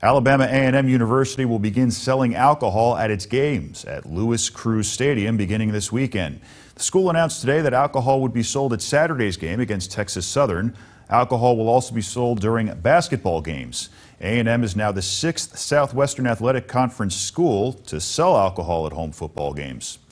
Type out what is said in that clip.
Alabama A&M University will begin selling alcohol at its games at Lewis Cruz Stadium beginning this weekend. The school announced today that alcohol would be sold at Saturday's game against Texas Southern. Alcohol will also be sold during basketball games. A&M is now the 6th Southwestern Athletic Conference school to sell alcohol at home football games.